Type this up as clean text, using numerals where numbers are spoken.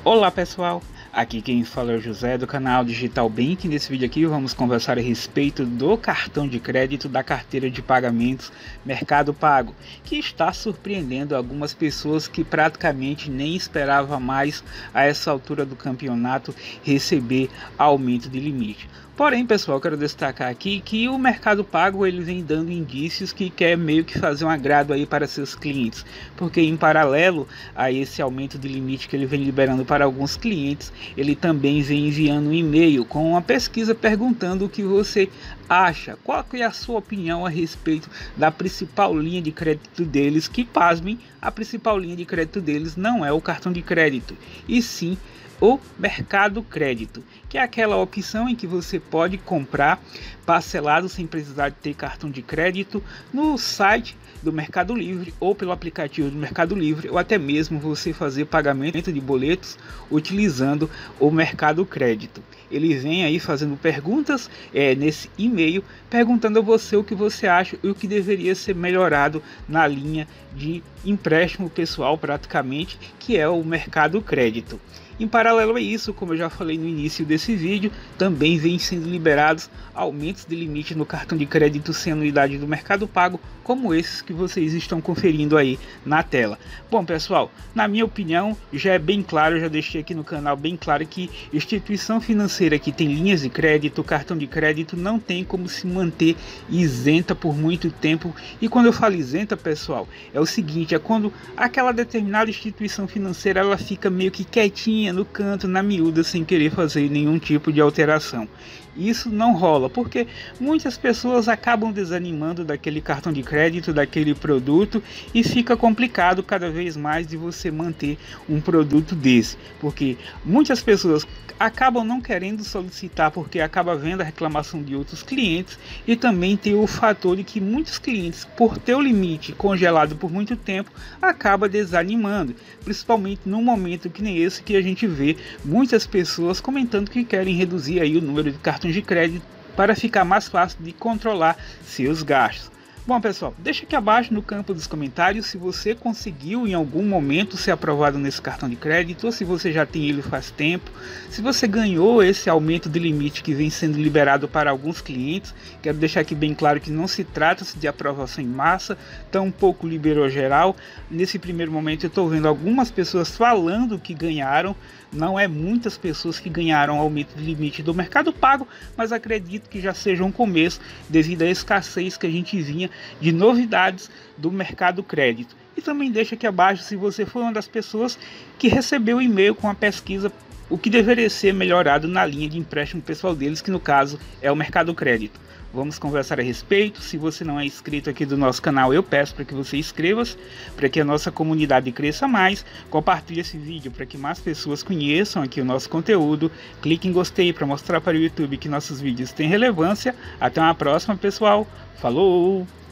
Olá pessoal, aqui quem fala é o José do canal Digital Bank. Nesse vídeo aqui vamos conversar a respeito do cartão de crédito da carteira de pagamentos Mercado Pago, que está surpreendendo algumas pessoas que praticamente nem esperavam mais a essa altura do campeonato receber aumento de limite. Porém, pessoal, quero destacar aqui que o Mercado Pago ele vem dando indícios que quer meio que fazer um agrado aí para seus clientes, porque em paralelo a esse aumento de limite que ele vem liberando para alguns clientes, ele também vem enviando um e-mail com uma pesquisa perguntando o que você acha, qual é a sua opinião a respeito da principal linha de crédito deles, que pasmem, a principal linha de crédito deles não é o cartão de crédito, e sim o Mercado Crédito, que é aquela opção em que você pode comprar parcelado sem precisar de ter cartão de crédito no site do Mercado Livre ou pelo aplicativo do Mercado Livre, ou até mesmo você fazer pagamento de boletos utilizando o Mercado Crédito. Ele vem aí fazendo perguntas nesse e-mail, perguntando a você o que você acha e o que deveria ser melhorado na linha de empréstimo pessoal praticamente, que é o Mercado Crédito. Em paralelo a isso, como eu já falei no início desse vídeo, também vem sendo liberados aumentos de limite no cartão de crédito sem anuidade do Mercado Pago, como esses que vocês estão conferindo aí na tela. Bom pessoal, na minha opinião já é bem claro, já deixei aqui no canal bem claro que instituição financeira que tem linhas de crédito, cartão de crédito, não tem como se manter isenta por muito tempo. E quando eu falo isenta, pessoal, é o seguinte, é quando aquela determinada instituição financeira ela fica meio que quietinha no canto, na miúda, sem querer fazer nenhum tipo de alteração. Isso não rola, porque muitas pessoas acabam desanimando daquele cartão de crédito, daquele produto, e fica complicado cada vez mais de você manter um produto desse, porque muitas pessoas acabam não querendo solicitar porque acaba vendo a reclamação de outros clientes, e também tem o fator de que muitos clientes, por ter o limite congelado por muito tempo, acaba desanimando, principalmente num momento que nem esse que a gente vê muitas pessoas comentando que querem reduzir aí o número de cartões de crédito para ficar mais fácil de controlar seus gastos. Bom pessoal, deixa aqui abaixo no campo dos comentários se você conseguiu em algum momento ser aprovado nesse cartão de crédito, ou se você já tem ele faz tempo, se você ganhou esse aumento de limite que vem sendo liberado para alguns clientes. Quero deixar aqui bem claro que não se trata de aprovação em massa, tampouco liberou geral. Nesse primeiro momento eu estou vendo algumas pessoas falando que ganharam, não é muitas pessoas que ganharam aumento de limite do Mercado Pago, mas acredito que já seja um começo devido à escassez que a gente vinha de novidades do Mercado Crédito. E também deixa aqui abaixo se você foi uma das pessoas que recebeu o e-mail com a pesquisa o que deveria ser melhorado na linha de empréstimo pessoal deles, que no caso é o Mercado Crédito. Vamos conversar a respeito. Se você não é inscrito aqui do nosso canal, eu peço para que você inscreva-se, para que a nossa comunidade cresça mais. Compartilhe esse vídeo para que mais pessoas conheçam aqui o nosso conteúdo. Clique em gostei para mostrar para o YouTube que nossos vídeos têm relevância. Até uma próxima, pessoal. Falou!